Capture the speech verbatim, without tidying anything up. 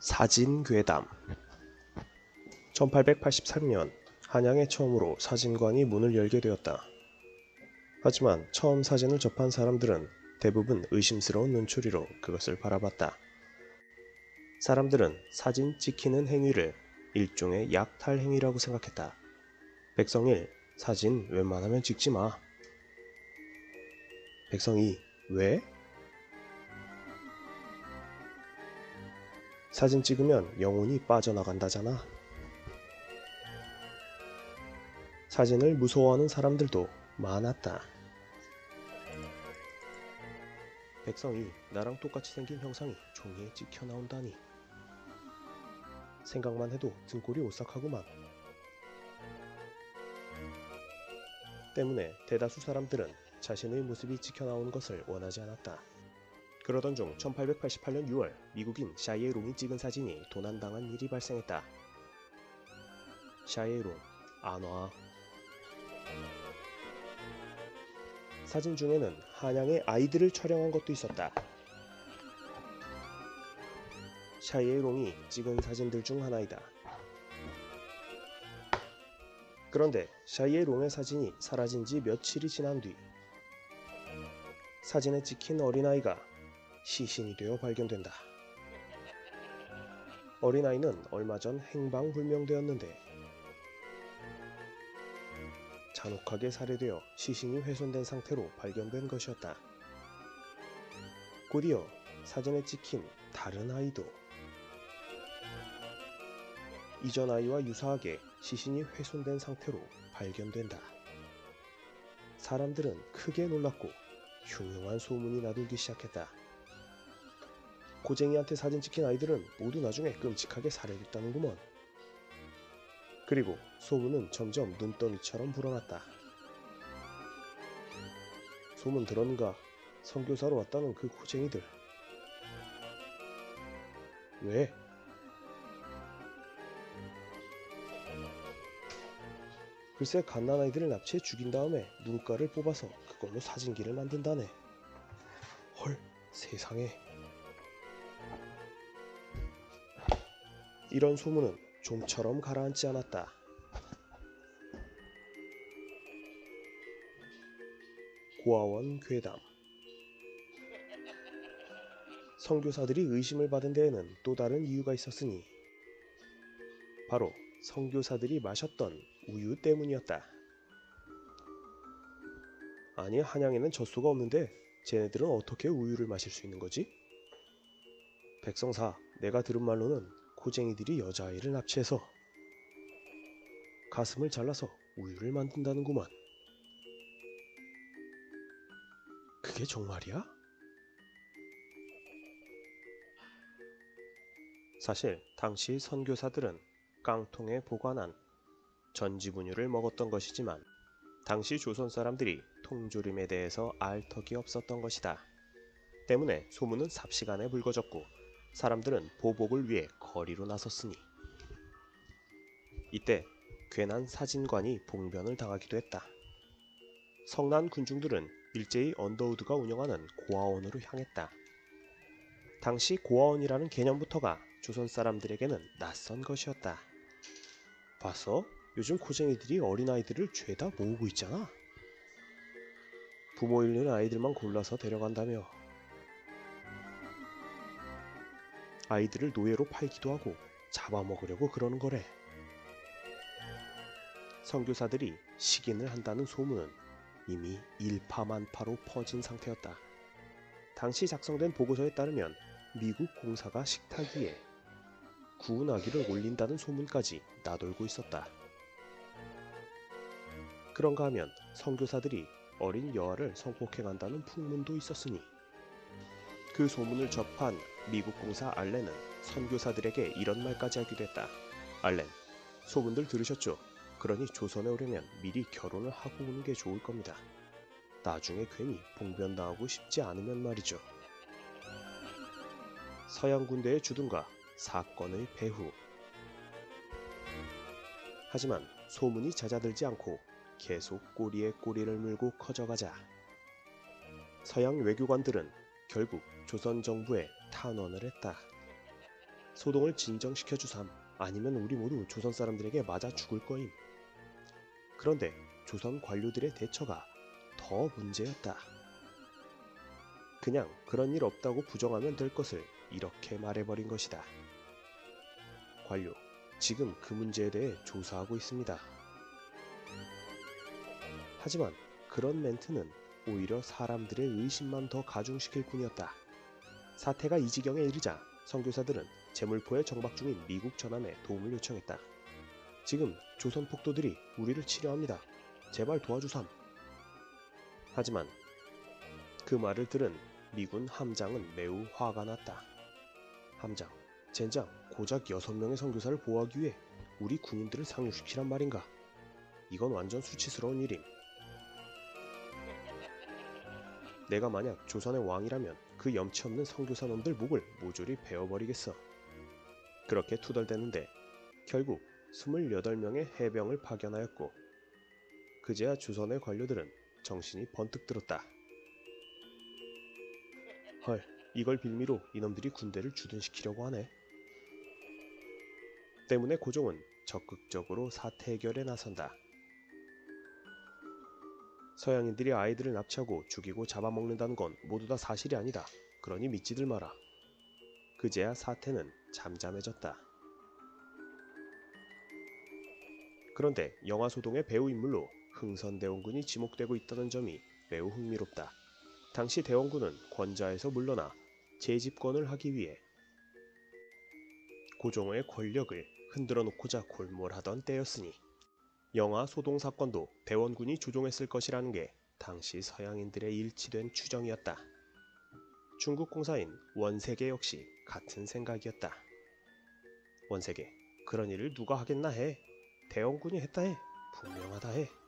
사진괴담. 천팔백팔십삼 년 한양에 처음으로 사진관이 문을 열게 되었다. 하지만 처음 사진을 접한 사람들은 대부분 의심스러운 눈초리로 그것을 바라봤다. 사람들은 사진 찍히는 행위를 일종의 약탈 행위라고 생각했다. 백성 일. 사진 웬만하면 찍지 마. 백성 이. 왜? 사진 찍으면 영혼이 빠져나간다잖아. 사진을 무서워하는 사람들도 많았다. 백성 이. 나랑 똑같이 생긴 형상이 종이에 찍혀 나온다니. 생각만 해도 등골이 오싹하구만. 때문에 대다수 사람들은 자신의 모습이 찍혀 나오는 것을 원하지 않았다. 그러던 중 천팔백팔십팔 년 유월 미국인 샤이에롱이 찍은 사진이 도난당한 일이 발생했다. 샤이에롱, 안 와. 사진 중에는 한양의 아이들을 촬영한 것도 있었다. 샤이에롱이 찍은 사진들 중 하나이다. 그런데 샤이에롱의 사진이 사라진 지 며칠이 지난 뒤 사진에 찍힌 어린아이가 시신이 되어 발견된다. 어린아이는 얼마 전 행방불명되었는데 잔혹하게 살해되어 시신이 훼손된 상태로 발견된 것이었다. 곧이어 사진에 찍힌 다른 아이도 이전 아이와 유사하게 시신이 훼손된 상태로 발견된다. 사람들은 크게 놀랐고 흉흉한 소문이 나돌기 시작했다. 고쟁이한테 사진 찍힌 아이들은 모두 나중에 끔찍하게 살해됐다는구먼. 그리고 소문은 점점 눈더미처럼 불어났다. 소문 들었는가? 선교사로 왔다는 그 고쟁이들. 왜? 글쎄 갓난아이들을 납치해 죽인 다음에 눈가를 뽑아서 그걸로 사진기를 만든다네. 헐, 세상에. 이런 소문은 좀처럼 가라앉지 않았다. 고아원 괴담. 선교사들이 의심을 받은 데에는 또 다른 이유가 있었으니 바로 선교사들이 마셨던 우유 때문이었다. 아니, 한양에는 젖소가 없는데 쟤네들은 어떻게 우유를 마실 수 있는 거지? 백성사, 내가 들은 말로는 고쟁이들이 여자아이를 납치해서 가슴을 잘라서 우유를 만든다는구만. 그게 정말이야? 사실 당시 선교사들은 깡통에 보관한 전지분유를 먹었던 것이지만 당시 조선 사람들이 통조림에 대해서 알 턱이 없었던 것이다. 때문에 소문은 삽시간에 불거졌고 사람들은 보복을 위해 거리로 나섰으니 이때 괜한 사진관이 봉변을 당하기도 했다. 성난 군중들은 일제히 언더우드가 운영하는 고아원으로 향했다. 당시 고아원이라는 개념부터가 조선 사람들에게는 낯선 것이었다. 봤어? 요즘 고쟁이들이 어린아이들을 죄다 모으고 있잖아. 부모 잃는 아이들만 골라서 데려간다며. 아이들을 노예로 팔기도 하고 잡아먹으려고 그러는 거래. 선교사들이 식인을 한다는 소문은 이미 일파만파로 퍼진 상태였다. 당시 작성된 보고서에 따르면 미국 공사가 식탁 위에 구운 아기를 올린다는 소문까지 나돌고 있었다. 그런가 하면 선교사들이 어린 여아를 성폭행한다는 풍문도 있었으니 그 소문을 접한 미국 공사 알렌은 선교사들에게 이런 말까지 하기도 했다. 알렌, 소문들 들으셨죠? 그러니 조선에 오려면 미리 결혼을 하고 오는 게 좋을 겁니다. 나중에 괜히 봉변당하고 싶지 않으면 말이죠. 서양 군대의 주둔과 사건의 배후. 하지만 소문이 잦아들지 않고 계속 꼬리에 꼬리를 물고 커져가자 서양 외교관들은 결국 조선 정부에 탄원을 했다. 소동을 진정시켜 주삼. 아니면 우리 모두 조선 사람들에게 맞아 죽을 거임. 그런데 조선 관료들의 대처가 더 문제였다. 그냥 그런 일 없다고 부정하면 될 것을 이렇게 말해버린 것이다. 관료, 지금 그 문제에 대해 조사하고 있습니다. 하지만 그런 멘트는 오히려 사람들의 의심만 더 가중시킬 뿐이었다. 사태가 이 지경에 이르자 선교사들은 제물포에 정박 중인 미국 전함에 도움을 요청했다. 지금 조선 폭도들이 우리를 치려합니다. 제발 도와주삼. 하지만 그 말을 들은 미군 함장은 매우 화가 났다. 함장, 젠장, 고작 여섯 명의 선교사를 보호하기 위해 우리 군인들을 상륙시키란 말인가? 이건 완전 수치스러운 일임. 내가 만약 조선의 왕이라면 그 염치 없는 선교사 놈들 목을 모조리 베어버리겠어. 그렇게 투덜대는데 결국 스물여덟 명의 해병을 파견하였고 그제야 조선의 관료들은 정신이 번뜩 들었다. 헐, 이걸 빌미로 이놈들이 군대를 주둔시키려고 하네. 때문에 고종은 적극적으로 사태 해결에 나선다. 서양인들이 아이들을 납치하고 죽이고 잡아먹는다는 건 모두 다 사실이 아니다. 그러니 믿지들 마라. 그제야 사태는 잠잠해졌다. 그런데 영화소동의 배후 인물로 흥선대원군이 지목되고 있다는 점이 매우 흥미롭다. 당시 대원군은 권좌에서 물러나 재집권을 하기 위해 고종의 권력을 흔들어 놓고자 골몰하던 때였으니 영화 소동 사건도 대원군이 조종했을 것이라는 게 당시 서양인들의 일치된 추정이었다. 중국 공사인 원세계 역시 같은 생각이었다. 원세계, 그런 일을 누가 하겠나 해. 대원군이 했다 해. 분명하다 해.